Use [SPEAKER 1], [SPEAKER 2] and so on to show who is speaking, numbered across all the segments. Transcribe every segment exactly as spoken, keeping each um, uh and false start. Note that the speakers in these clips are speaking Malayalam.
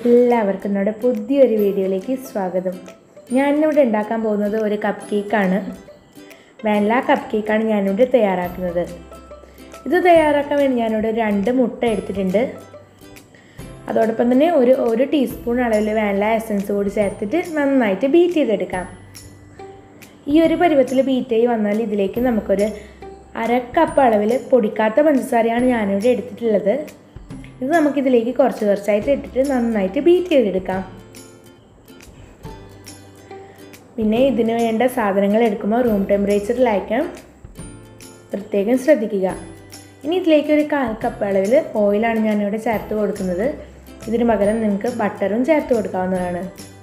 [SPEAKER 1] എല്ലാവർക്കും നമ്മുടെ പുതിയൊരു വീഡിയോയിലേക്ക് സ്വാഗതം. ഞാനിവിടെ ഉണ്ടാക്കാൻ പോകുന്നത് ഒരു കപ്പ് കേക്കാണ്. വാനില കപ്പ് കേക്കാണ് ഞാനിവിടെ തയ്യാറാക്കുന്നത്. ഇത് തയ്യാറാക്കാൻ വേണ്ടി ഞാനിവിടെ രണ്ട് മുട്ട എടുത്തിട്ടുണ്ട്. അതോടൊപ്പം തന്നെ ഒരു ഒരു ടീസ്പൂൺ അളവിൽ വാനില എസൻസ് കൂടി ചേർത്തിട്ട് നന്നായിട്ട് ബീറ്റ് ചെയ്തെടുക്കാം. ഈ ഒരു പരുവത്തിൽ ബീറ്റ് ചെയ്ത് വന്നാൽ ഇതിലേക്ക് നമുക്കൊരു അര കപ്പ് അളവിൽ പൊടിക്കാത്ത പഞ്ചസാരയാണ് ഞാനിവിടെ എടുത്തിട്ടുള്ളത്. ഇത് നമുക്കിതിലേക്ക് കുറച്ച് കുറച്ചായിട്ട് ഇട്ടിട്ട് നന്നായിട്ട് ബീറ്റ് ചെയ്തെടുക്കാം. പിന്നെ ഇതിന് വേണ്ട സാധനങ്ങൾ എടുക്കുമ്പോൾ റൂം ടെമ്പറേച്ചറിലായിരിക്കാം പ്രത്യേകം ശ്രദ്ധിക്കുക. ഇനി ഇതിലേക്ക് ഒരു കാൽ കപ്പ് അളവിൽ ഓയിലാണ് ഞാനിവിടെ ചേർത്ത് കൊടുക്കുന്നത്. ഇതിന് പകരം നിങ്ങൾക്ക് ബട്ടറും ചേർത്ത് കൊടുക്കാവുന്നതാണ്.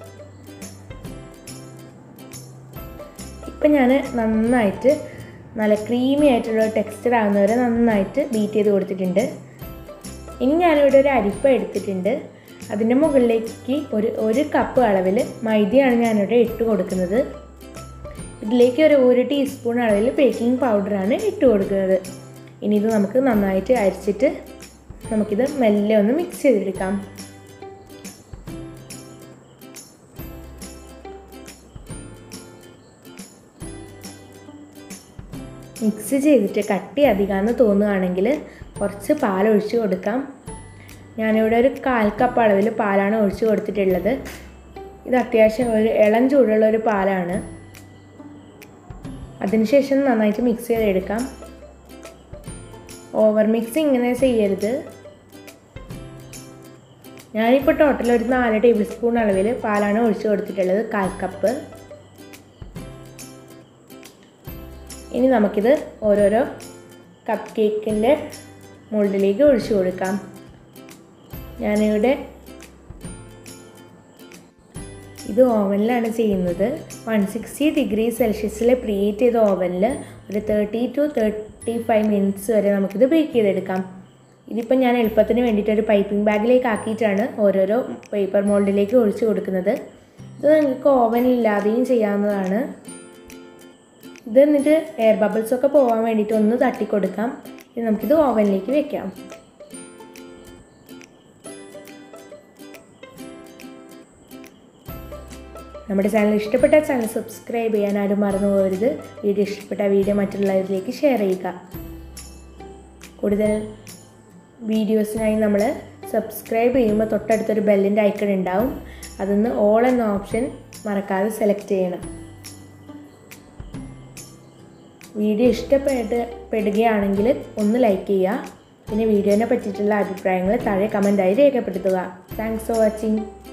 [SPEAKER 1] ഇപ്പം ഞാൻ നന്നായിട്ട് നല്ല ക്രീമി ആയിട്ടുള്ള ടെക്സ്ചർ ആകുന്നവരെ നന്നായിട്ട് ബീറ്റ് ചെയ്ത് കൊടുത്തിട്ടുണ്ട്. ഇനി ഞാനിവിടെ ഒരു അരിപ്പ എടുത്തിട്ടുണ്ട്. അതിൻ്റെ മുകളിലേക്ക് ഒരു ഒരു കപ്പ് അളവിൽ മൈദയാണ് ഞാനിവിടെ ഇട്ട് കൊടുക്കുന്നത്. ഇതിലേക്ക് ഒരു ഒരു ടീസ്പൂൺ അളവിൽ ബേക്കിംഗ് പൗഡറാണ് ഇട്ട് കൊടുക്കുന്നത്. ഇനി ഇത് നമുക്ക് നന്നായിട്ട് അരിച്ചിട്ട് നമുക്കിത് മെല്ലെ ഒന്ന് മിക്സ് ചെയ്തെടുക്കാം. മിക്സ് ചെയ്തിട്ട് കട്ടി അധികമെന്ന് തോന്നുകയാണെങ്കിൽ കുറച്ച് പാലൊഴിച്ച് കൊടുക്കാം. ഞാനിവിടെ ഒരു കാൽ കപ്പ് അളവിൽ പാലാണ് ഒഴിച്ച് കൊടുത്തിട്ടുള്ളത്. ഇത് അത്യാവശ്യം ഒരു ഇളം ചൂടുള്ള ഒരു പാലാണ്. അതിനുശേഷം നന്നായിട്ട് മിക്സ് ചെയ്തെടുക്കാം. ഓവർ മിക്സ് ഇങ്ങനെ ചെയ്യരുത്. ഞാനിപ്പോൾ ടോട്ടൽ ഒരു നാല് ടേബിൾ സ്പൂൺ അളവിൽ പാലാണ് ഒഴിച്ച് കൊടുത്തിട്ടുള്ളത്, കാൽ കപ്പ്. ഇനി നമുക്കിത് ഓരോരോ കപ്പ് കേക്കിൻ്റെ മോൾഡിലേക്ക് ഒഴിച്ചു കൊടുക്കാം. ഞാനിവിടെ ഇത് ഓവനിലാണ് ചെയ്യുന്നത്. വൺ സിക്സ്റ്റി ഡിഗ്രി സെൽഷ്യസിൽ പ്രീഹീറ്റ് ചെയ്ത ഓവനിൽ ഒരു thirty two thirty five minutes വരെ നമുക്കിത് ബേക്ക് ചെയ്തെടുക്കാം. ഇതിപ്പോൾ ഞാൻ എളുപ്പത്തിന് വേണ്ടിയിട്ട് ഒരു പൈപ്പിംഗ് ബാഗിലേക്ക് ആക്കിയിട്ടാണ് ഓരോരോ പേപ്പർ മോൾഡിലേക്ക് ഒഴിച്ചു കൊടുക്കുന്നത്. ഇത് നിങ്ങൾക്ക് ഓവനില്ലാതെയും ചെയ്യാവുന്നതാണ്. ഇത് എന്നിട്ട് എയർ ബബിൾസൊക്കെ പോകാൻ വേണ്ടിയിട്ട് ഒന്ന് തട്ടിക്കൊടുക്കാം. ഇനി നമുക്കിത് ഓവനിലേക്ക് വെക്കാം. നമ്മുടെ ചാനൽ ഇഷ്ടപ്പെട്ട ചാനൽ സബ്സ്ക്രൈബ് ചെയ്യാൻ ആരും മറന്നു പോകരുത്. വീഡിയോ ഇഷ്ടപ്പെട്ട വീഡിയോ മറ്റുള്ളവരിലേക്ക് ഷെയർ ചെയ്യുക. കൂടുതൽ വീഡിയോസിനായി നമ്മൾ സബ്സ്ക്രൈബ് ചെയ്യുമ്പോൾ തൊട്ടടുത്തൊരു ബെല്ലിൻ്റെ ഐക്കൺ ഉണ്ടാവും. അതിന്ന് ഓൾ എന്ന ഓപ്ഷൻ മറക്കാതെ സെലക്ട് ചെയ്യണം. വീഡിയോ ഇഷ്ടപ്പെട്ട് പെടുകയാണെങ്കിൽ ഒന്ന് ലൈക്ക് ചെയ്യുക. പിന്നെ വീഡിയോനെ പറ്റിയിട്ടുള്ള അഭിപ്രായങ്ങൾ താഴെ കമൻറ്റായി രേഖപ്പെടുത്തുക. Thanks for watching.